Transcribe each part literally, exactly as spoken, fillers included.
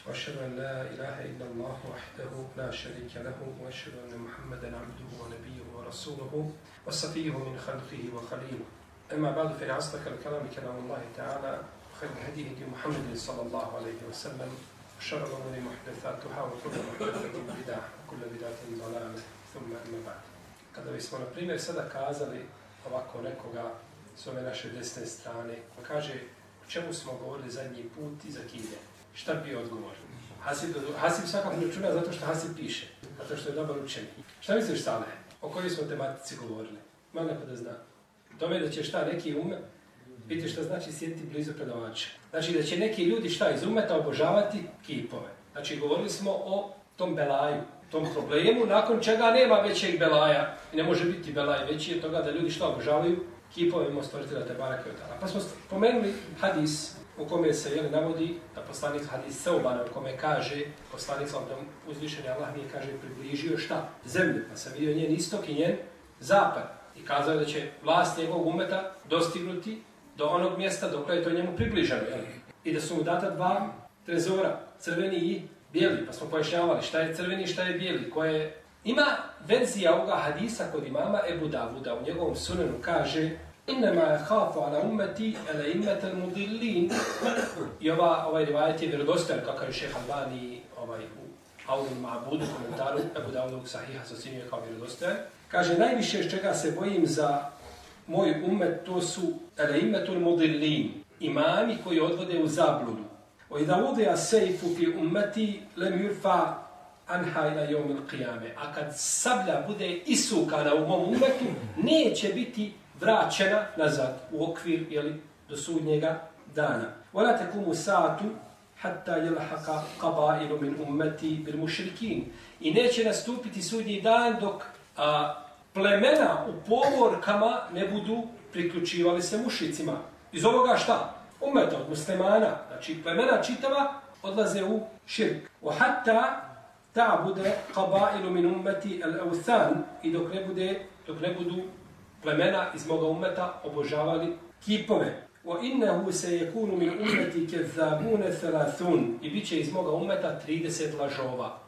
وأشهد أن لا إله إلا الله وحده لا شريك له وأشهد أن محمدا عبده ونبيه ورسوله وصفيه من خلقه وخليله. أما بعد فإن أصدق الكلام كلام الله تعالى وخير الهدي هدي محمد صلى الله عليه وسلم وشر الأمور محدثاتها وكل محدثة بدعة وكل بدعة ضلالة ثم أما بعد. Kada bismo na primjer sada kazali ovako nekoga s ove naše desne strane, kaže o čemu smo govorili zadnji put i za kide, šta bi odgovor? Hasib, Hasib svakako računa zato što Hasib piše, zato što je dobar učenik. Šta misliš, Saleh? O kojoj smo tematici govorili? Ima neko da zna. Tome da će šta neki ume, vidite šta znači sjediti blizu predavača. Znači da će neki ljudi šta iz umeta obožavati kipove. Znači govorili smo o tom belaju, tom problemu, nakon čega nema većeg belaja. I ne može biti belaj veći od toga da ljudi šta obožavaju kipove ima stvoritelja te barake od tada. Pa smo spomenuli hadis u kome se jeli, navodi da poslanik hadis Seubana u kome kaže, poslanik da uzvišeni Allah nije kaže približio šta? Zemlju. Pa sam vidio njen istok i njen zapad. I kazao je da će vlast njegovog umeta dostignuti do onog mjesta dok je to njemu približeno. Jeli? I da su mu data dva trezora, crveni i bijeli. Pa smo pojašnjavali šta je crveni i šta je bijeli. Koje... Ima verzija ovoga hadisa kod imama Ebu Davuda. U njegovom sunenu kaže Innama khafu ala ummeti ala immetel mudillin. I ova, ovaj rivajet je vjerodostojan, kakav je šejh Albani ovaj, u Aulul Ma'budu komentaru Ebu Davudovog sahiha sacinio kao vjerodostojan. Kaže, najviše s čega se bojim za moj ummet, to su ala immetul mudillin. Imami koji odvode u zabludu. O idha udija sejfu fi ummeti lem yurfa anha ila yawmil qiyame. A kad sablja bude isukana u mom ummetu, neće biti vraćena nazad u okvir jeli, do sudnjega dana. Wala takumu sa'atu hatta yalhaqa qabailu min ummati bil mushrikin. I neće nastupiti sudnji dan dok a, plemena u povorkama ne budu priključivali se mušricima. Iz ovoga šta? Ummeta od muslimana, znači plemena čitava odlaze u širk. Wa hatta ta'bude qabailu min ummati al-awthan. I dok ne bude, dok ne budu plemena iz moga ummeta obožavali kipove. Wa innahu sayakunu min ummati kadhabun thalathun. I biće iz moga ummeta trideset lažova.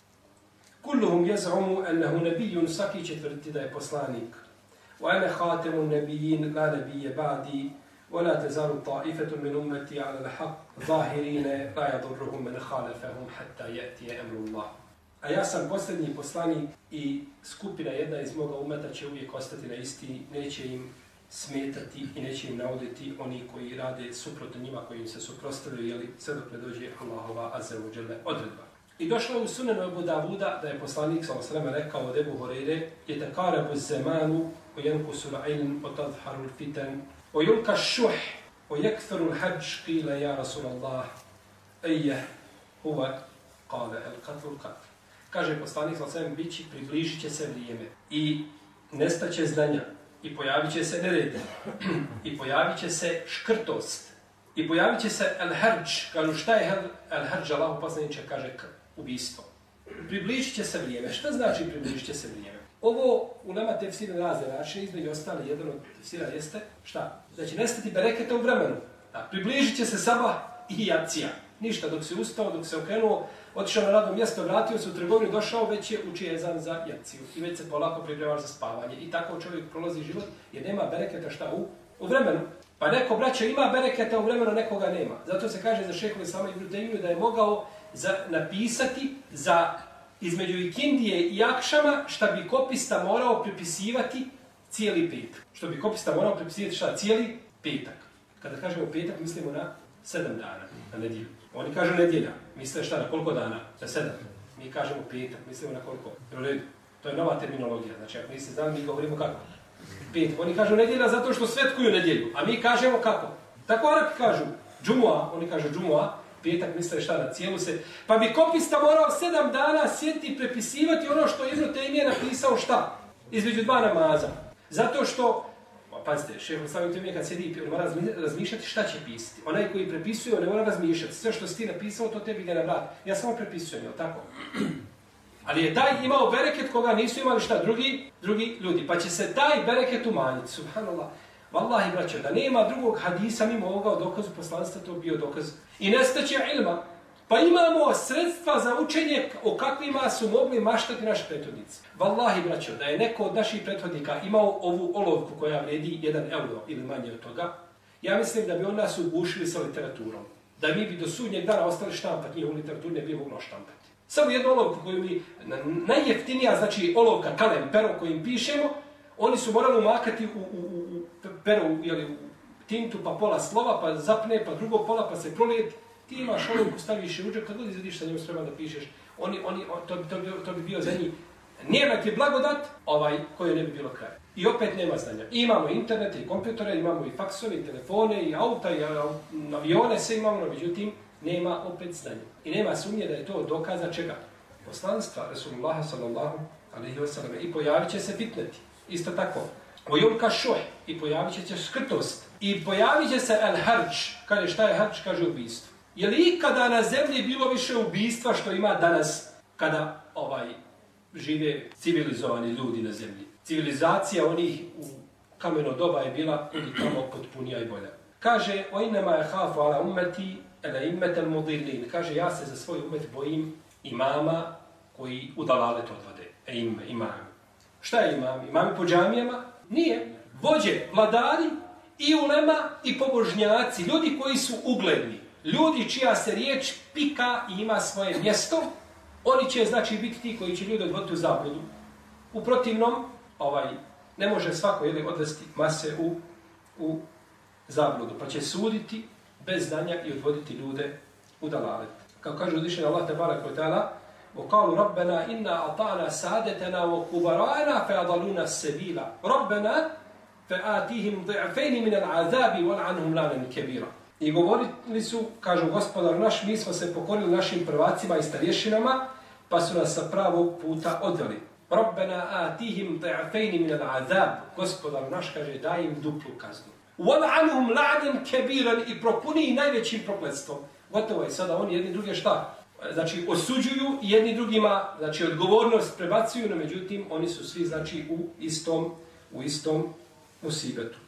Kulluhum yaz'umu annahu nabiyyun, svaki će tvrditi da je poslanik. Wa ana khatamun nabiyyin la nabiyya ba'di. ولا تزال طائفة من أمتي على الحق ظاهرين لا يضرهم من خالفهم حتى يأتي أمر الله. A ja sam posljednji poslanik i skupina jedna iz moga umeta će uvijek ostati na isti, neće im smetati i neće im nauditi oni koji rade suprotno njima, koji im se suprotstavljaju, jeli sve dok ne dođe Allahova azza wa jalla odredba. I došlo u sunenu Ebu Davuda da je poslanik sallallahu alejhi ve sellem rekao od Ebu Hurajre: "Yataqarabu az-zamanu wa yanqusu al-'ilm wa tadhharu al-fitan wa yulqa ash-shuh wa yaktharu al-hajj." Qila ya Rasulallah ayyah huwa? Qala al-qatl al-qatl. Kaže poslanik sallallahu alejhi ve sellem, bići približit će se vrijeme i nestaće znanja i pojavit će se nered i pojavit će se škrtost i pojavit će se al-harj. Kažu šta je al-harj? Allah poslaniče kaže ubistvo. Približit će se vrijeme. Šta znači približit će se vrijeme? Ovo u nama tefsira razne načine, između ostali jedan od tefsira jeste šta? Da će nestati bereketa u vremenu. Da, približit će se sabah i jacija. Ništa, dok se ustao, dok se okrenuo, otišao na radno mjesto, vratio se u trgovinu, došao, već je učio ezan za jaciju. I već se polako pripremao za spavanje. I tako čovjek prolazi život jer nema bereketa šta u, u vremenu. Pa neko, braće, ima bereketa u vremenu, nekoga nema. Zato se kaže za šehhul islama ibn Tejmiju da je mogao za, napisati za između Ikindije i Akšama šta bi kopista morao pripisivati cijeli petak. Što bi kopista morao pripisivati šta? Cijeli petak. Kada kažemo petak, mislimo na sedam dana, na nedjelju. Oni kažu nedjelja. Misle šta, na koliko dana? Na sedam. Mi kažemo petak, mislimo na koliko? U redu. To je nova terminologija. Znači, ako niste znali, mi govorimo kako? Petak. Oni kažu nedjelja zato što svetkuju nedjelju. A mi kažemo kako? Tako Arapi kažu. Džumua, oni kažu džumua. Petak misle šta, na cijelu se... Pa bi kopista morao sedam dana sjediti i prepisivati ono što Ibn Tejmije napisao šta? Između dva namaza. Zato što... Pazite, šehhul islam ibn Tejmije kad sjedi i mora razmišljati šta će pisati. Onaj koji prepisuje, on ne mora razmišljati. Sve što si ti napisao, to tebi ga ne vrati. Ja samo prepisujem, je li tako? Ali je taj imao bereket koga nisu imali šta? Drugi, drugi ljudi. Pa će se taj bereket umanjiti. Subhanallah. Wallahi, braćo, da nema drugog hadisa mimo ovoga o dokazu poslanstva, to bio dokaz. I nestaće ilma. Pa imamo sredstva za učenje o kakvima su mogli maštati naši prethodnici. Wallahi, braćo, da je neko od naših prethodnika imao ovu olovku koja vredi jedan euro ili manje od toga, ja mislim da bi on nas ugušili sa literaturom. Da mi bi do sudnjeg dana ostali štampati njihovu literaturu, ne bi moglo štampati. Samo jednu olovku koju mi, najjeftinija, znači olovka, kalem, pero kojim pišemo, oni su morali umakati u, u, u pero, jeli, u tintu, pa pola slova, pa zapne, pa drugo pola, pa se prolijeti. Ti imaš olovku, staviš i uđe, kad god izvediš sa njom spreman da pišeš, oni, oni, to, to, to, to bi bio za njih. Nema ti blagodat, ovaj, koji ne bi bilo kraj. I opet nema znanja. I imamo internete i kompjutore, imamo i faksove, i telefone, i auta, i avione, sve imamo, no međutim, nema opet znanja. I nema sumnje da je to dokaza čega? Poslanstva Rasulullah sallallahu alejhi ve sellem. I pojavit će se fitneti. Isto tako. Ojumka šuh. I pojavit će se škrtost. I pojavit će se el-harđ. Kaže šta je harđ? Kaže ubijstvo. Je li ikada na zemlji bilo više ubijstva što ima danas kada ovaj žive civilizovani ljudi na zemlji? Civilizacija onih u kameno doba je bila ili kamo potpunija i bolja. Kaže, o inema je hafu ala ummeti ela immetel mudillin. Kaže, ja se za svoj umet bojim imama koji u dalalet odvode. E ime, imami. Šta je imam? Imami po džamijama? Nije. Vođe, vladari i ulema i pobožnjaci. Ljudi koji su ugledni. Ljudi čija se riječ pika i ima svoje mjesto. Oni će, znači, biti ti koji će ljudi odvoditi u zabludu. U protivnom, ovaj, ne može svako jeli, odvesti mase u, u zabludu. Pa će suditi bez znanja i odvoditi ljude u dalalet. Kao kaže uzvišeni Allah tebarek ve taala, وقالوا ربنا إنا أطعنا سادتنا وكبراءنا فأضلونا السبيل ربنا فآتيهم ضعفين من العذاب والعنهم لعنا كبيرا. I govorili su, kažu gospodar naš, mi smo se pokorili našim prvacima i starješinama, pa su nas sa pravog puta odveli. Rabbena atihim ضعفين من العذاب. Gospodar naš kaže daj im duplu kaznu. وَلْعَنْهُمْ لَعْنًا كَبِيرًا. I propuni najvećim prokletstvom. Gotovo je sada oni jedni druge šta? Znači osuđuju i jedni drugima, znači odgovornost prebacuju, no međutim oni su svi znači u istom u istom musibetu.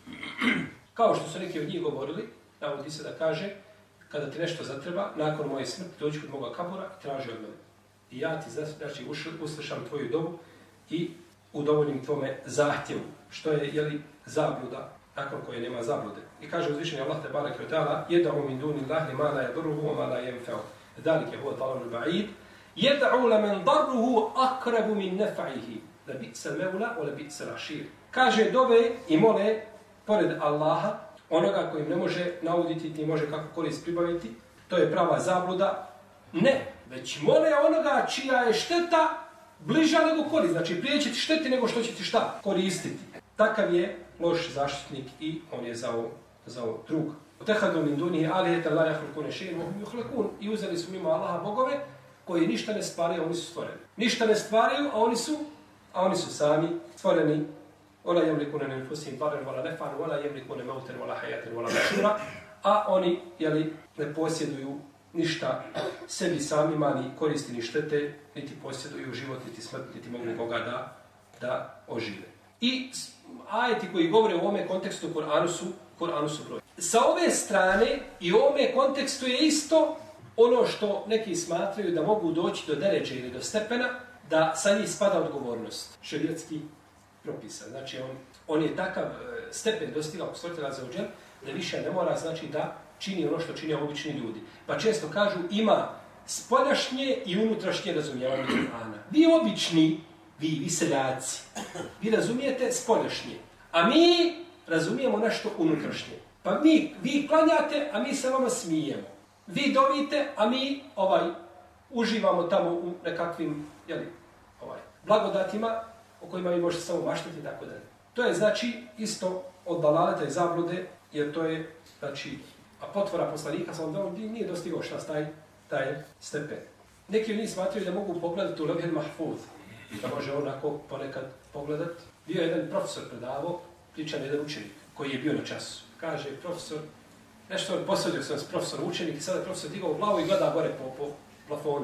Kao što su neki od njih govorili, navodi se da kaže, kada ti nešto zatreba, nakon moje smrti dođi kod moga kabura i traži od mene. I ja ti znači uslišam tvoju dobu i udovoljim tvome zahtjevu, što je jeli zabluda, nakon koje nema zablude. I kaže uzvišeni Allah te barek ve taala, yad'u min duni Allahi ma la yadurruhu wa ma la yanfa'u. Zalike huwa talabul ba'id. Yad'u liman darruhu aqrabu min naf'ihi. La bi'sa al-mawla wa la bi'sa al-ashir. Kaže dove i mole pored Allaha, onoga kojim ne može nauditi, ti može kako korist pribaviti, to je prava zabluda. Ne, već mole onoga čija je šteta bliža nego korist. Znači prije će ti šteti nego što će ti šta koristiti. Takav je loš zaštitnik i on je za ovo, za ovo drug. Tehadu min dunihi alihete la yakhluquna shay'an wa hum yakhluqun. I uzeli su mimo Allaha bogove koji ništa ne stvaraju, oni su stvoreni. Ništa ne stvaraju, a oni su, a oni su sami stvoreni. Wala yamlikuna li anfusihim darran wala naf'an wala yamlikuna mautan wala hayatan wala nushura. A oni jeli, ne posjeduju ništa sebi samima, ni koristi, ni štete, niti posjeduju život, niti smrt, niti mogu koga da, da ožive. I ajeti koji govore u ovome kontekstu Kur'anu su, Kur'anu su broj. Sa ove strane i u ovome kontekstu je isto ono što neki smatraju da mogu doći do deređe ili do stepena, da sa njih spada odgovornost, šerijatski propisan. Znači on, on je takav stepen dostigao stvoritelja za uđer, da više ne mora znači da čini ono što čini obični ljudi. Pa često kažu ima spoljašnje i unutrašnje razumijevanje Kur'ana. Vi obični, vi, vi seljaci, vi razumijete spoljašnje, a mi razumijemo nešto unutrašnje. Pa vi, vi klanjate, a mi se vama smijemo. Vi dovite, a mi ovaj uživamo tamo u nekakvim jeli, ovaj, blagodatima o kojima vi možete samo maštati i tako dalje. To je znači isto od dalaleta i zablude, jer to je znači, a potvora poslanika sam da on nije dostigao šta taj, taj stepen. Neki od njih smatraju da mogu pogledati u Levhel Mahfuz, da može onako ponekad pogledati. Bio je jedan profesor predavao, pričan jedan učenik koji je bio na času. Kaže profesor, nešto posadio sam s profesorom učenik i sada je profesor digao glavu i gleda gore po, po plafonu.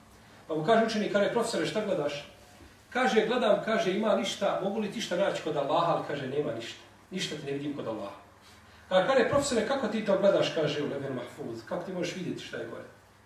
Pa mu kaže učenik, kaže profesore šta gledaš? Kaže gledam, kaže ima ništa, mogu li ti šta naći kod Allaha, ali kaže nema ništa. Ništa ti ne vidim kod Allaha. Kaže profesore kako ti to gledaš, kaže u Levhel Mahfuz, kako ti možeš vidjeti šta je gore?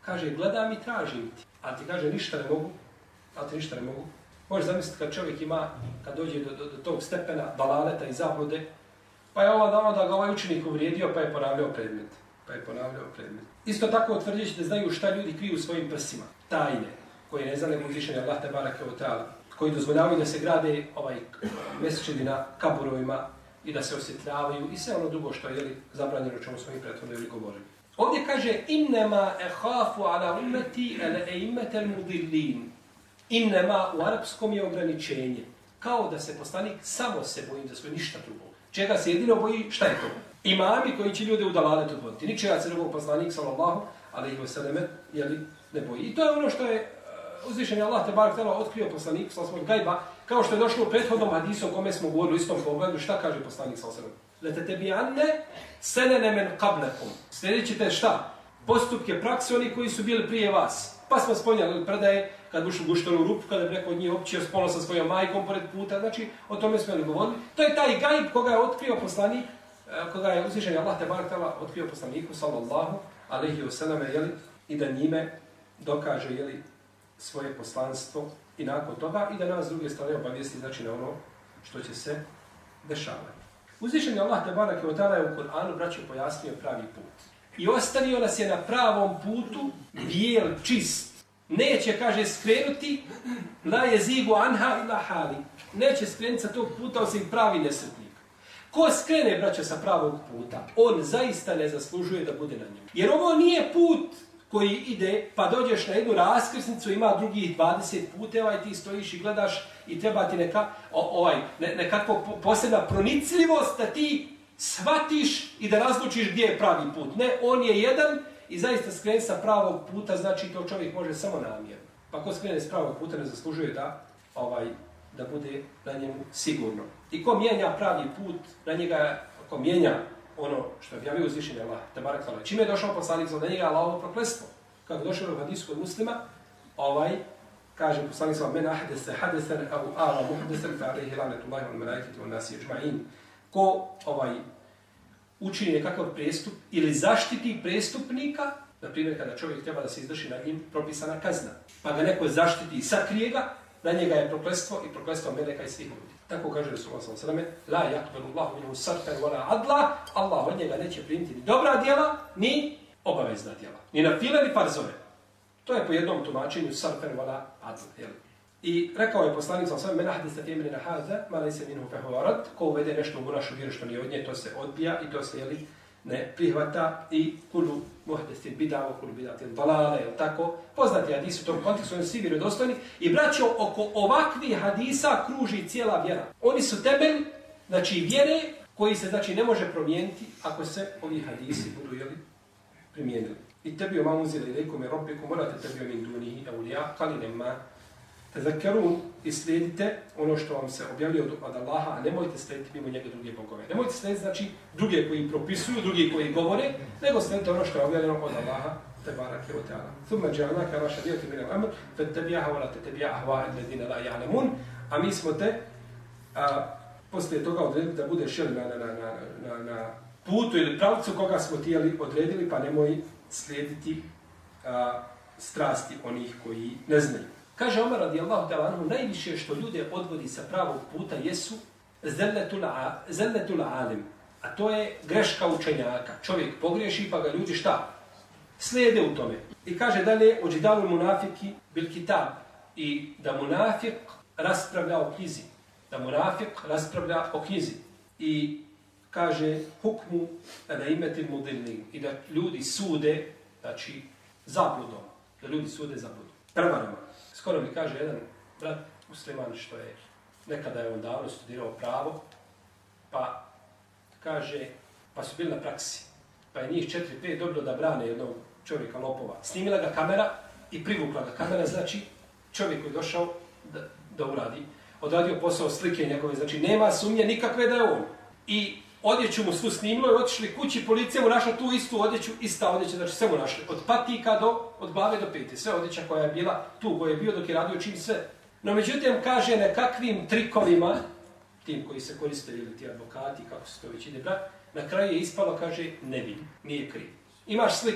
Kaže, gledam i tražim ti. A ti kaže, ništa ne mogu. A ti ništa ne mogu. Možeš zamisliti kad čovjek ima, kad dođe do, do, do tog stepena balaleta i zablude, pa je onda, onda ga ovaj učenik uvrijedio, pa je ponavljao predmet. Pa je ponavljao predmet. Isto tako tvrđeći da znaju šta ljudi kriju svojim prsima. Tajne, koje ne zna nego uzvišenje Allah te barake o ta'ala, koji dozvoljavaju da se grade ovaj mesečidi na kaburovima i da se osjetljavaju i sve ono drugo što je jeli, zabranjeno čemu smo i prethodno ili govorili. Ovdje kaže innema ehafu ala ummeti ala eimmete mudillin. Innema u arapskom je ograničenje. Kao da se poslanik samo se boji za svoj ništa drugo. Čega se jedino boji, šta je to? Imami koji će ljude u dalaletu voditi. Ničega se drugog poslanik sallallahu alejhi ve selleme jeli ne boji. I to je ono što je uzvišeni Allah te barek tela otkrio poslanik sallallahu alejhi ve sellem kao što je došlo u prethodnom hadisu o kome smo govorili u istom pogledu, šta kaže poslanik sallallahu alejhi ve sellem? Letetebi'anne senene men qablakum. Sljedeći ćete šta? Postupke prakse oni koji su bili prije vas. Pa smo spominjali predaje kad ušli u guštanu rupu, kada je neko od njih općio spolno sa svojom majkom pored puta, znači o tome smo li govorili. To je taj gajb koga je otkrio poslanik, koga je uzvišeni Allah te barek tela otkrio poslaniku sallallahu alejhi ve selleme, jeli, i da njime dokaže jeli, svoje poslanstvo i nakon toga i da nas s druge strane obavijesti znači na ono što će se dešavati. Uzvišeni Allah te bareke ve taala je u Kur'anu braćo pojasnio pravi put. I ostavio nas je na pravom putu, bijel, čist. Neće, kaže, skrenuti la jezigu anha ila hali. Neće skrenuti sa tog puta osim pravi nesretnik. Ko skrene, braćo, sa pravog puta, on zaista ne zaslužuje da bude na njemu. Jer ovo nije put koji ide, pa dođeš na jednu raskrsnicu, ima drugih dvadeset puteva i ti stojiš i gledaš i treba ti neka, o, ovaj, ne, nekakva posebna pronicljivost da ti shvatiš i da razlučiš gdje je pravi put. Ne, on je jedan i zaista skrene sa pravog puta, znači to čovjek može samo namjerno. Pa ko skrene s pravog puta ne zaslužuje da, ovaj, da bude na njemu sigurno. I ko mijenja pravi put, na njega, ko mijenja ono što je objavio uzvišenje Allah, te barek tala. Čime je došao poslanik za njega Allahovo prokletstvo? Kako je došao u hadisu kod muslima, ovaj, kaže poslanik sa men ahdese hadesen au ara muhdesen fa alejhi lanetullahi wal malaikati wan nasi ejma'in. Ko ovaj učini nekakav prestup ili zaštiti prestupnika, na primjer kada čovjek treba da se izvrši nad njim propisana kazna, pa ga neko zaštiti i sakrije ga, na njega je prokletstvo i prokletstvo meleka i svih ljudi. Tako kaže Resulullah sallallahu alejhi ve selleme: la yaqbalu Allahu minhu sarfan wala adla. Allah od njega neće primiti ni dobra djela, ni obavezna djela, ni nafile ni farzove. To je po jednom tumačenju sarfan wala adla. I rekao je poslanik sallallahu alejhi ve selleme: men ahdisa fi amrina hadha ma laysa minhu fa huwa rad. Ko uvede nešto u našu vjeru što nije od nje, to se odbija i to se jeli ne prihvata. I kullu muhdesin bid'a wa kullu bid'atin dalala, je tako? Poznati hadisi u tom kontekstu, oni svi vjerodostojni. I braćo, oko ovakvih hadisa kruži cijela vjera. Oni su temelj, znači vjere, koji se znači ne može promijeniti ako se ovi hadisi budu jeli primijenili. I tebi oma unzila ilejkum min rabbikum wa la tattabi'u min dunihi awliya qalilan ma tadhakkarun. I slijedite ono što vam se objavljuje od, od Allaha, a nemojte slijediti mimo njega druge bogove. Nemojte slijediti znači druge koji propisuju, drugi koji govore, nego slijedite ono što je objavljeno od Allaha te barake ve taala. Thumma ja'alnaka ala shari'atin min al-amr fattabi'ha wa la tattabi' ahwa'a alladhina la ya'lamun. A mi smo te a, poslije toga odredili da budeš na, na, na, na, na putu ili pravcu koga smo ti odredili, pa nemoj slijediti a, strasti onih koji ne znaju. Kaže Omer radijallahu ta'ala anhu, najviše što ljude odvodi sa pravog puta jesu zelletul alim, a to je greška učenjaka. Čovjek pogriješi pa ga ljudi šta? Slijede u tome. I kaže dalje, ođidalu munafiki bil kitab, i da munafik raspravlja o knjizi. Da munafik raspravlja o knjizi. I kaže hukmu da imeti mudilni, i da ljudi sude, znači zabludom. Da ljudi sude zabludom. Prevarama. Skoro mi kaže jedan brat musliman što je nekada je on davno studirao pravo, pa kaže, pa su bili na praksi, pa je njih četiri pet dobilo da brane jednog čovjeka lopova. Snimila ga kamera i privukla ga kamera, znači čovjek koji je došao da, da uradi, odradio posao slike njegove, znači nema sumnje nikakve da je on. I odjeću mu svu snimilo i otišli kući, policija mu našla tu istu odjeću, ista odjeća, znači sve mu našli, od patika do, od glave do pete, sve odjeća koja je bila tu, koja je bio dok je radio čim sve. No međutim, kaže nekakvim trikovima, tim koji se koriste, ili ti advokati, kako se to već ide brat, na kraju je ispalo, kaže, nevin, nije kriv. Imaš slike.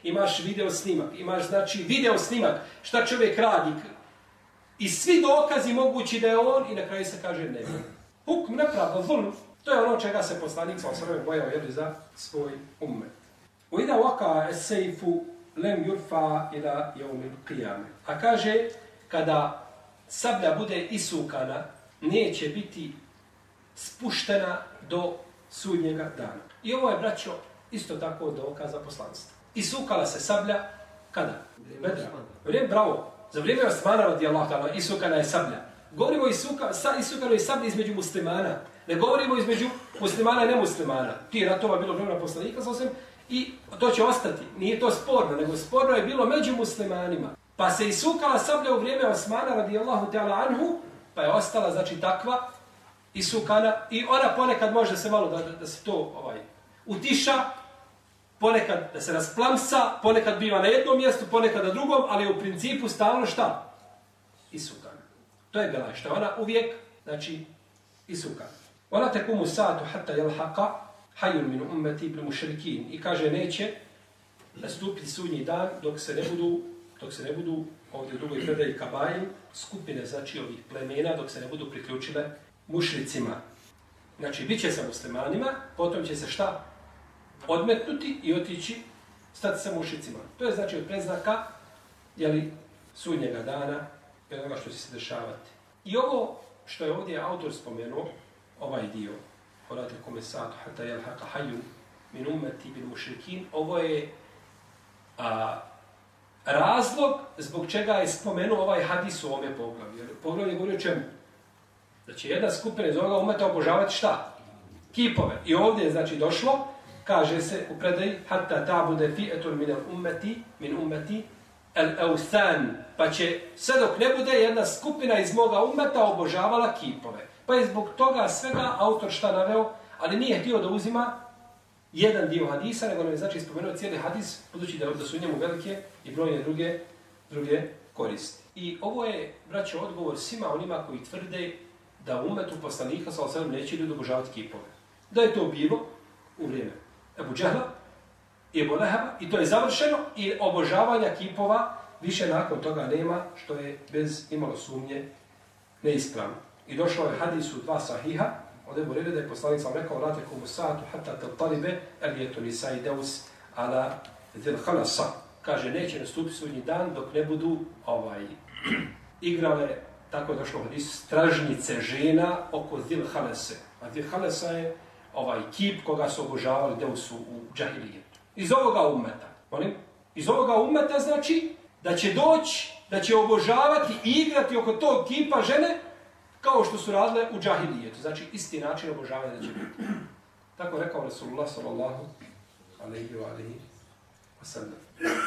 imaš video snimak, imaš znači video snimak, šta čovjek radi. I svi dokazi mogući da je on i na kraju se kaže ne. Hukm, nepravda, zulm. To je ono čega se poslanik sa osrame bojao jeli za svoj ummet. U ida waka es-sejfu lem yurfa ila jevmil qiyame. A kaže, kada sablja bude isukana, neće biti spuštena do sudnjega dana. I ovo je, braćo, isto tako dokaza poslanstva. Isukala se sablja, kada? Bedra. Vrijeme, bravo. Za vrijeme Osmana radijallahu ta'ala isukana je sablja. Govorimo isuka, sa, isukano je sablja između muslimana. Ne govorimo između muslimana i nemuslimana. Ti ratova bilo vremena poslanika sasvim i to će ostati. Nije to sporno, nego sporno je bilo među muslimanima. Pa se isukala sablja u vrijeme Osmana radijallahu ta'ala anhu, pa je ostala znači takva isukana i ona ponekad može se malo da, da, da se to ovaj utiša, ponekad da se rasplamsa, ponekad biva na jednom mjestu, ponekad na drugom, ali u principu stalno šta? Isukana. To je bila što ona uvijek, znači, isukana. Ona tekumu sa'atu hatta yalhaqa hayyun min ummati bil mushrikin. I kaže neće nastupiti sudnji dan dok se ne budu, dok se ne budu ovdje u drugoj predaji kabajim, skupine znači ovih plemena dok se ne budu priključile mušricima. Znači, bit će sa muslimanima, potom će se šta? Odmetnuti i otići, stati sa mušricima. To je znači od preznaka, jeli, sudnjega dana, i onoga što će se dešavati. I ovo što je ovdje autor spomenuo, ovaj dio, Olate kome sa'atu hatta yalhaqa hayyun min ummati bil mushrikin, ovo je a, razlog zbog čega je spomenuo ovaj hadis u ovome poglavlju. Jer poglavlje govori o čemu? Da će jedna skupina iz ovoga ummeta obožavati šta? Kipove. I ovdje je znači došlo, kaže se u predaji hatta ta'bude fi'atun min ummati min ummati al-awthan, pa će sve dok ne bude jedna skupina iz moga ummeta obožavala kipove. Pa je zbog toga svega autor šta naveo, ali nije htio da uzima jedan dio hadisa, nego nam je znači spomenuo cijeli hadis, budući da, da su u njemu velike i brojne druge, druge koristi. I ovo je, braćo, odgovor svima onima koji tvrde da u ummetu poslanika sallallahu alejhi ve sellem neće ljudi obožavati kipove. Da je to bilo u vrijeme Ebu Džehla i Ebu Leheba i to je završeno i obožavanja kipova više nakon toga nema, što je bez imalo sumnje neispravno. I došlo je hadis u dva sahiha, od Ebu Hurajre da je poslanik sam rekao la taqumu sa'atu hatta tattalibe al-yatu nisa'i daus ala dhil khalasa. Kaže, neće nastupiti sudnji dan dok ne budu ovaj igrale, tako je došlo u hadisu, stražnice žena oko dhil khalase. A dhil khalasa je ovaj kip koga su obožavali deusu u džahilijetu. Iz ovoga ummeta. Molim? Iz ovoga ummeta znači da će doći, da će obožavati i igrati oko tog kipa žene kao što su radile u džahilijetu. Znači, isti način obožavanja da će biti. Tako rekao Rasulullah sallallahu alejhi ve alihi wa sallam.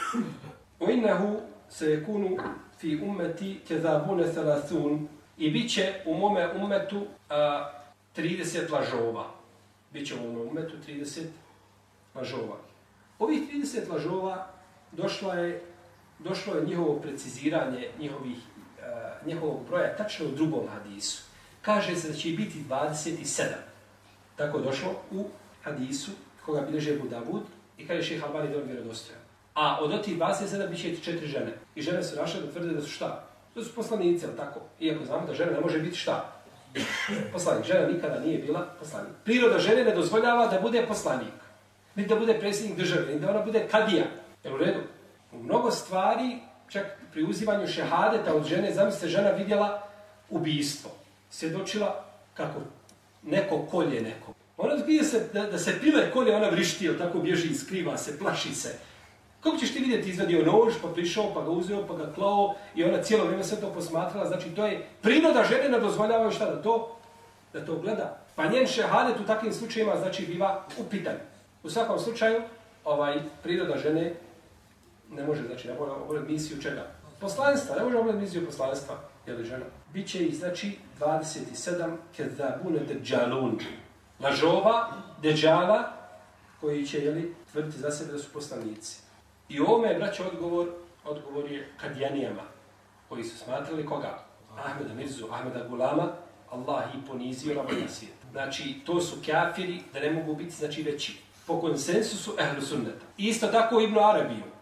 Wa innahu sayakunu fi ummati kadhabun thalathun, i biće u mome ummetu a, trideset lažova. Biće u mome ummetu trideset lažova. Ovih trideset lažova došlo je došlo je njihovo preciziranje njihovih njihovog broja tačno u drugom hadisu. Kaže se da će biti dvadeset sedam. Tako je došlo u hadisu koga bilježi Abu Davud i kaže šejh Albani da on vjerodostojan. A od otih dvadeset sedam biće četiri žene. I žene su našle da tvrde da su šta? Da su poslanici, ali tako? Iako znamo da žena ne može biti šta? Poslanik. Žena nikada nije bila poslanik. Priroda žene ne dozvoljava da bude poslanik. Ni da bude predsjednik države, ni da ona bude kadija. Jel u redu? U mnogo stvari, čak pri uzimanju šehadeta od žene, zamislite, žena vidjela ubijstvo. Svjedočila kako neko kolje neko. Ona vidi se da, da se pile kolje, ona vrišti, tako bježi, skriva se, plaši se. Kako ćeš ti vidjeti, izvadio nož, pa prišao, pa ga uzeo, pa ga klao i ona cijelo vrijeme sve to posmatrala. Znači, to je priroda žene ne dozvoljavaju šta da to, da to gleda. Pa njen šehadet u takvim slučajima, znači, biva upitan. U svakom slučaju, ovaj, priroda žene ne može, znači, ne može obavljati misiju čega? Poslanstva, ne može obavljati misiju poslanstva, je li žena? Biće i, znači, dvadeset sedam kedabune deđalun. Lažova, deđala, koji će, jeli, tvrditi za sebe da su poslanici. I u ovome je, braće, odgovor, odgovor je kadijanijama, koji su smatrali koga? Ahmeda Mirzu, Ahmeda Gulama, Allah i ponizio na svijet. Znači, to su kafiri da ne mogu biti, znači, veći. Po konsensusu ehlu sunneta. I isto tako Ibn Arabiju.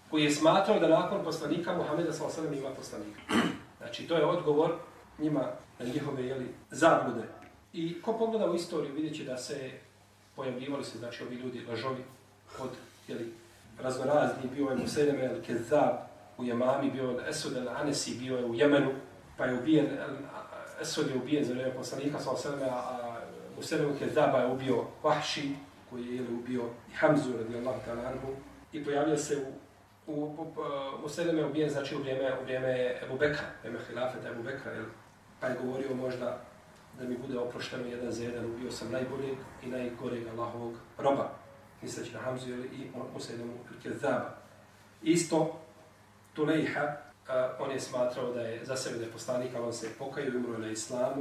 koji je smatrao da nakon poslanika Muhameda sallallahu alejhi ve sellem ima poslanika. Znači, to je odgovor njima na njihove jeli, zablude. I ko pogleda u istoriju, vidjet će da se pojavljivali se, znači, ovi ljudi lažovi od jeli, raznorazni, bio je Museleme el-Kezab u Jamami, bio je Esud el-Anesi, bio je u Jemenu, pa je ubijen, Esud je ubijen za vrijeme poslanika sallallahu alejhi ve sellem, a Museleme el-Kezaba je ubio Vahši, koji je jeli, ubio i Hamzu radijallahu ta'ala anhu, i pojavio se u U, u, u Seleme je ubijen, znači u vrijeme, u vrijeme Ebu Bekra, vrijeme hilafeta Ebu Bekra, jel? Pa je govorio možda da mi bude oprošteno jedan za jedan, ubio sam najboljeg i najgoreg Allahovog roba, misleći na Hamzu jel? I u Selemu Kezaba. Isto Tulejha, uh, on je smatrao da je za sebe da je poslanik, ali on se pokajao i umro na islamu.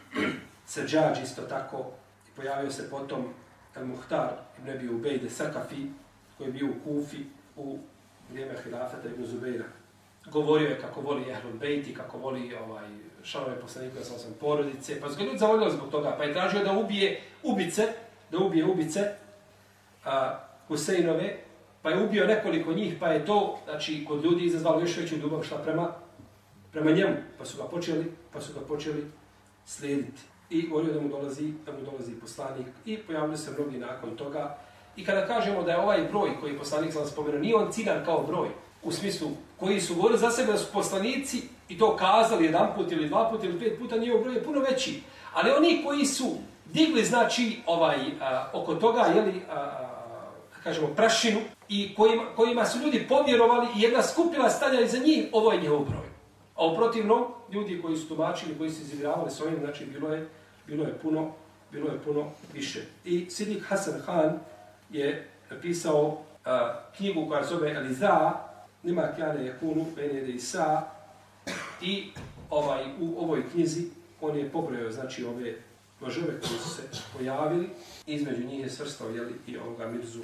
Seđađ isto tako, i pojavio se potom Al-Muhtar ibn Abi Ubejde Sakafi, koji je bio u Kufi, u vrijeme hilafeta ibn Zubeira. Govorio je kako voli Ehlul Bejt i kako voli ovaj, članove poslanika sa osam porodice, pa su ga ljudi zavoljali zbog toga, pa je tražio da ubije ubice, da ubije ubice a, Huseinove, pa je ubio nekoliko njih, pa je to, znači, kod ljudi izazvalo još veću ljubav šta prema, prema njemu, pa su ga počeli, pa su ga počeli slijediti. I govorio da mu dolazi, da mu dolazi poslanik i pojavili se mnogi nakon toga. I kada kažemo da je ovaj broj koji je poslanik sam spomenuo, nije on ciljan kao broj, u smislu koji su govorili za sebe da su poslanici i to kazali jedan put ili dva put ili pet puta, njihov broj je puno veći. Ali oni koji su digli, znači, ovaj, a, oko toga, jeli, a, a, kažemo, prašinu i kojima, kojima su ljudi povjerovali i jedna skupina stanja iza njih, ovo je njihov broj. A u protivnom, ljudi koji su tumačili, koji su izigravali s ovim, znači, bilo je, bilo je puno, bilo je puno više. I Sidik Hasan Han je napisao uh, knjigu koja se zove Eliza, Nima kjane je kunu, benede i sa, i ovaj, u ovoj knjizi on je pobrojao, znači, ove lažove koji su se pojavili, između njih je svrstao, jeli, i ovoga Mirzu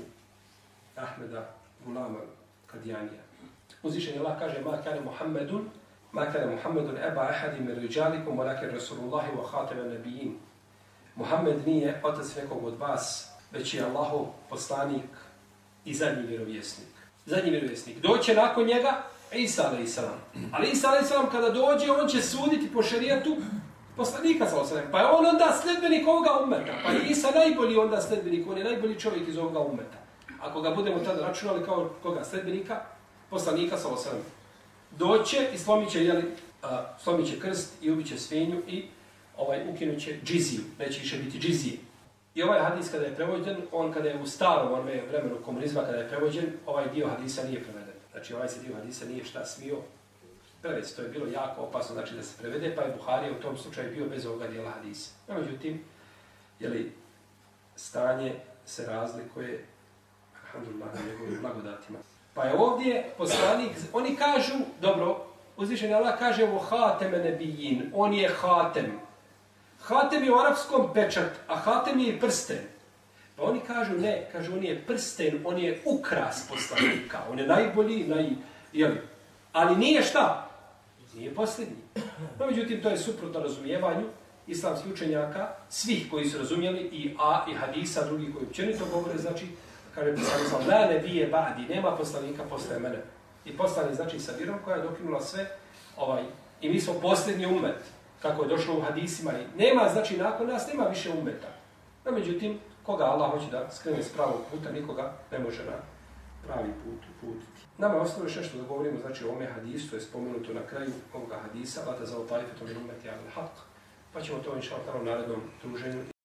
Ahmeda Gulama Kadijanija. Uzvišen je Allah kaže, ma kjane Muhammedun, ma kjane Muhammedun eba ahadi mir riđalikum, walakin Rasulullahi wa khatama nabijin. Muhammed nije otac nekog od vas, već je Allahov poslanik i zadnji vjerovjesnik. Zadnji vjerovjesnik. Doće nakon njega Isa alejhi selam. Ali Isa alejhi selam kada dođe, on će suditi po šerijatu poslanika sallallahu alejhi ve sellem. Pa je on onda sledbenik ovoga ummeta. Pa je Isa najbolji onda sledbenik, on je najbolji čovjek iz ovoga ummeta. Ako ga budemo tada računali kao koga sledbenika, poslanika sallallahu alejhi ve sellem. Doće i slomit će, jeli, uh, slomit će krst i ubit će svinju i ovaj, ukinut će džiziju. Neće više biti džizije. I ovaj hadis kada je prevođen, on kada je u starom onome vremenu komunizma kada je prevođen, ovaj dio hadisa nije preveden. Znači ovaj se dio hadisa nije šta smio prevesti. To je bilo jako opasno, znači da se prevede, pa je Buharija u tom slučaju bio bez ovoga dijela hadisa. No, međutim, jeli, stanje se razlikuje, alhamdulillah, na njegovim blagodatima. Pa je ovdje poslanik, oni kažu, dobro, uzvišeni Allah kaže o hateme nebijin, on je hatem. Hatem je u arapskom pečat, a hatem je i prsten. Pa oni kažu ne, kažu on je prsten, on je ukras poslanika, on je najbolji, naj, jeli. Ali nije šta? Nije posljednji. No, međutim, to je suprotno razumijevanju islamskih učenjaka, svih koji su razumjeli, i A, i hadisa, drugi koji općenito govore, znači, kaže poslanik sam, la nebije ba'di, nema poslanika posle mene. I poslanik, znači, sa virom koja je dokinula sve, ovaj, i mi smo posljednji umet, kako je došlo u hadisima, i nema, znači, nakon nas nema više umeta. No, međutim, koga Allah hoće da skrene s pravog puta, nikoga ne može na pravi put uputiti. Nama je ostalo još nešto da govorimo, znači, o ome hadisu, to je spomenuto na kraju ovoga hadisa, lata za otajfetom i umeti al haq, pa ćemo to inša Allah u narednom druženju